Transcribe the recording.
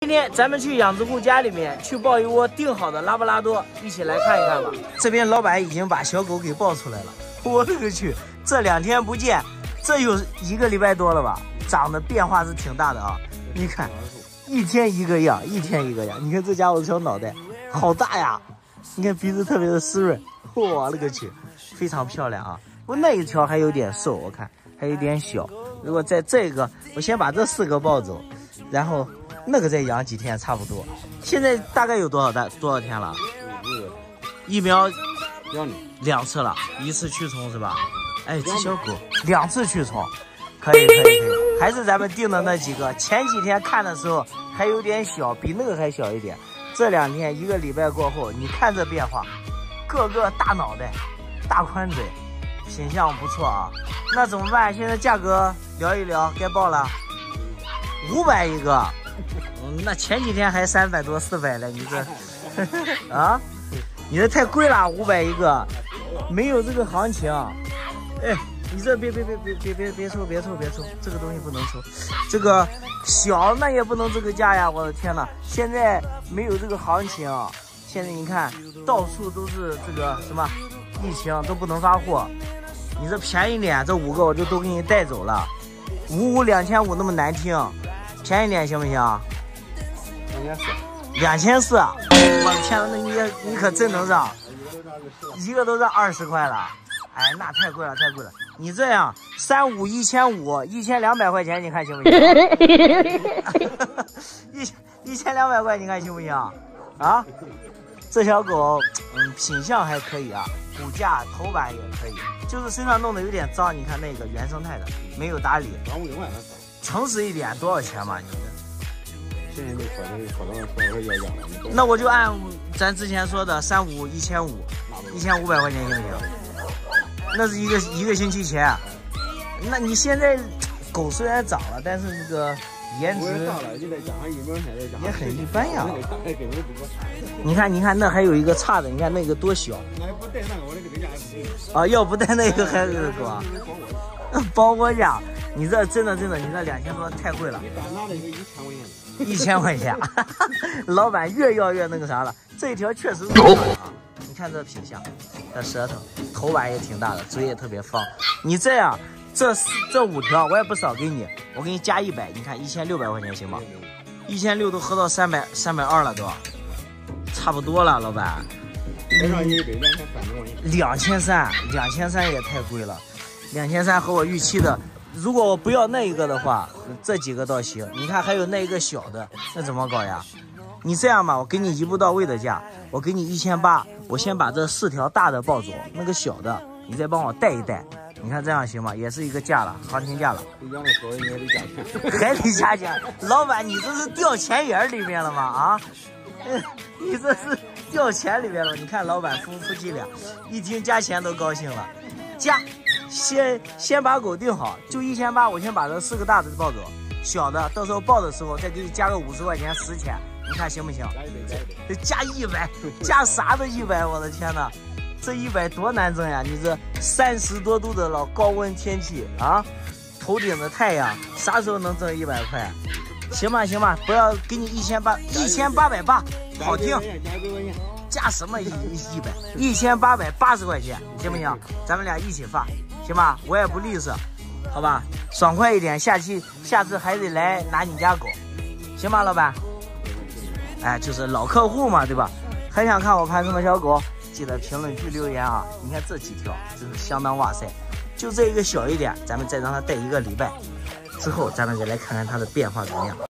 今天咱们去养殖户家里面去抱一窝定好的拉布拉多，一起来看一看吧。这边老板已经把小狗给抱出来了，我勒个去！这2天不见，这有1个礼拜多了吧？长得变化是挺大的啊！你看，一天一个样，一天一个样。你看这家伙的小脑袋，好大呀！你看鼻子特别的湿润，我勒个去，非常漂亮啊！我那一条还有点瘦，我看还有点小。如果在这个，我先把这4个抱走，然后。那个再养几天差不多，现在大概有多少天了？疫苗2次了，1次驱虫是吧？哎，这小狗2次驱虫，可以，还是咱们定的那几个。前几天看的时候还有点小，比那个还小一点。这2天1个礼拜过后，你看这变化，个个大脑袋、大宽嘴，品相不错啊。那怎么办？现在价格聊一聊，该报了，500一个。那前几天还300多400了，你这啊，你这太贵了，500一个，没有这个行情。哎，你这别抽，这个东西不能抽，这个小那也不能这个价呀，我的天哪！现在没有这个行情，现在你看到处都是这个什么疫情，都不能发货。你这便宜点，这5个我就都给你带走了，55 2500那么难听，便宜点行不行？2400，我的天，那你可真能让，一个都让20块了，哎，那太贵了。你这样35 1500 1200块钱，你看行不行？1200块，你看行不行？啊，这小狗，品相还可以啊，骨架头板也可以，就是身上弄得有点脏。你看那个原生态的，没有打理。诚实一点，多少钱嘛？你这？那我就按咱之前说的35 1500 1500块钱行不行？那是一个星期前。那你现在狗虽然长了，但是那个颜值也很一般呀。你看那还有一个差的，你看那个多小。啊，要不带那个还是多。包我讲，你这真的，你这2000多太贵了。1000块钱，老板越要越那个啥了。这一条确实是漂亮啊！你看这品相，这舌头、头板也挺大的，嘴也特别方。你这样，这5条我也不少给你，我给你加100，你看1600块钱行吗？1600都合到320了都，差不多了，老板。2300也太贵了，2300和我预期的。如果我不要那一个的话，这几个倒行。你看还有那一个小的，那怎么搞呀？你这样吧，我给你一步到位的价，我给你1800，我先把这4条大的抱走，那个小的你再帮我带一带。你看这样行吗？也是一个价了，行情价了。还得加钱，老板你这是掉钱眼里面了吗？啊，你这是掉钱里面了。你看老板夫妻俩一听加钱都高兴了，加。先把狗定好，就1800，我先把这4个大的抱走，小的到时候抱的时候再给你加个50块钱10钱，你看行不行？加100，加啥的100？我的天哪，这100多难挣呀！你这30多度的老高温天气啊，头顶的太阳，啥时候能挣100块？行吧，不要给你1880，好听。加什么100？1880块钱，行不行？咱们俩一起发，行吧？我也不吝啬，好吧？爽快一点，下次还得来拿你家狗，行吧，老板？哎，就是老客户嘛，对吧？还想看我盘什么小狗？记得评论区留言啊！你看这几条，真是相当哇塞！就这一个小一点，咱们再让它带1个礼拜，之后咱们再来看看它的变化怎么样。